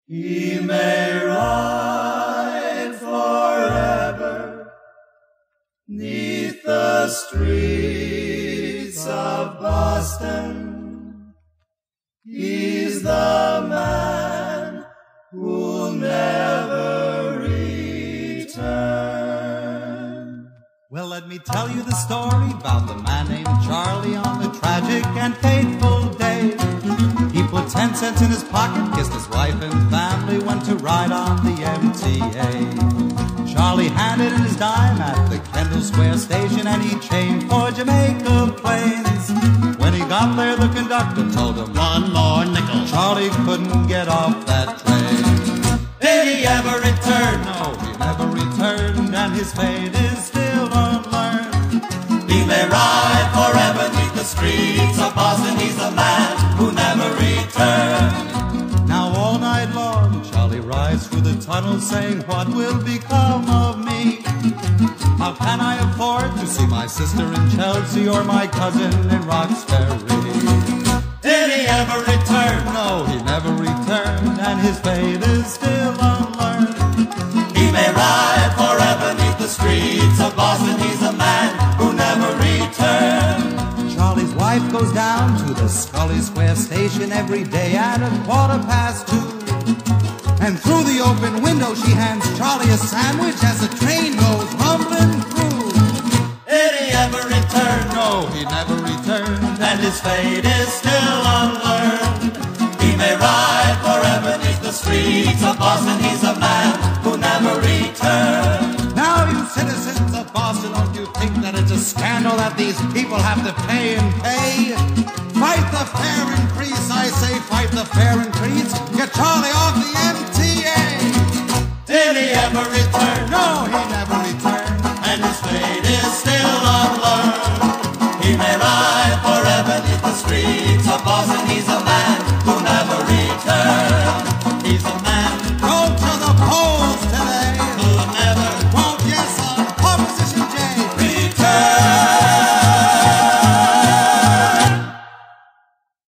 He may ride forever 'neath the streets of Boston. He's the man who'll never return. Well, let me tell you the story about the man named Charlie on the tragic and fateful day. He put 10 cents in his pocket, kissed his wife and family, went to ride on the MTA. Charlie handed in his dime at the Kendall Square station and he changed for Jamaica Plains. When he got there, the conductor told him, "One more nickel." Charlie couldn't get off that train. Did he ever return? No, he never returned, and his fate is still unlearned. He may ride forever 'neath the streets of Boston. He's a man who never returned. Now all night long, Charlie rides through the tunnel saying, "What will become of me? How can I afford to see my sister in Chelsea or my cousin in Roxbury?" Did he ever return? No, he never returned, and his fate is still unlearned. He may ride forever 'neath the streets of Boston. He's a man who never returned. Charlie's wife goes down to the Scully Square station every day at 2:15. And through the open window she hands Charlie a sandwich as the train goes rumbling through. Did he ever return? No, he never returned, And his fate is still unlearned. He may ride forever 'neath the streets of Boston. He's a man who never returned. Now, you citizens of Boston, don't you think that it's a scandal that these people have to pay and pay? Fight the fare increase, I say, fight the fare increase. Get Charlie off the MTA. Did he ever return? No, he never returned. And his fate is still unlearned. He may ride forever 'neath the streets of Boston.